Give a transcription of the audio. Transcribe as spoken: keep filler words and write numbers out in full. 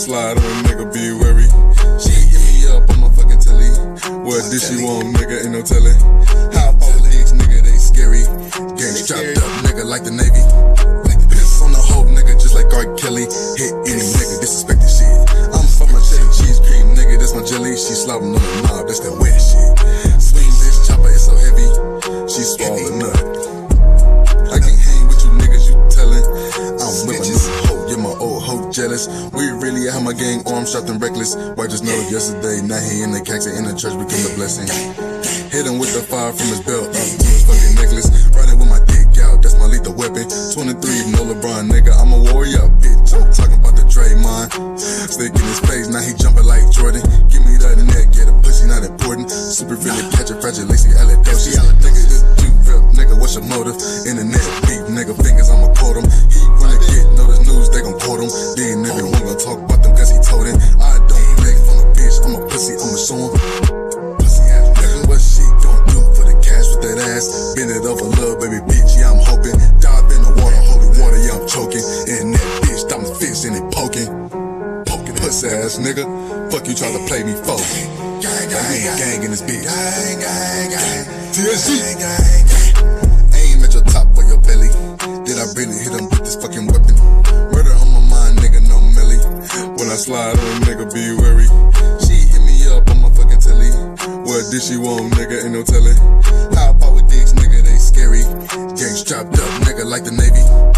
slide on a nigga, be wary. She hit me up on my fucking telly. What did she want, nigga? Ain't no telling. How about these nigga, they scary. Gang strapped up, nigga, like the Navy. Piss on the whole nigga, just like R. Kelly. Hit any nigga, disrespect the shit. I'm from my chili cheese cream, nigga, that's my jelly. She slobbing on the knob, that's that wet shit. Swing this chopper, it's so heavy. She swallow a nut. I can't hang with you niggas, you tellin'. I'm with my new hoe, yeah, my old hoe jealous. We really have my gang arms strapped and reckless. Why just know yesterday, now he in the cactus in the church became a blessing. Hit him with the fire from his belt, up to his fucking necklace. Riding with my dick out, that's my lethal weapon. twenty-three, no LeBron, nigga, I'm a warrior, bitch. I'm talking about the Draymond. Stick in his face, now he jumping like Jordan. Give me that neck, yeah, the pussy not important. Super really catch a fragile, lacy, allidosis. Nigga, this you real, nigga, what's your motive? Internet beat, nigga, fingers, I'ma quote him. He wanna get notice news, they gon' quote him. Then everyone gon' talk about them cause he told him. I don't beg from a bitch, I'm a pussy, I'ma show him. Pussy ass nigga, what she gon' do for the cash with that ass? Bend it over, little baby bitch, yeah, I'm hoping. Dive in the water, holy water, yeah, I'm choking. And that bitch, I'm a fish and it poking. Poking pussy ass nigga, fuck you try to play me for. Gang, gang, gang, gang in this bitch. Gang, gang, gang. T S G. Gang, gang, gang. Aim at your top or your belly. Did I really hit him with this fucking weapon? Murder on my mind, nigga, no melly. When I slide on a nigga, be wary. She hit me up on my fucking telly. What did she want, nigga? Ain't no telling. How about with dicks, nigga? They scary. Gang strapped up, nigga, like the Navy.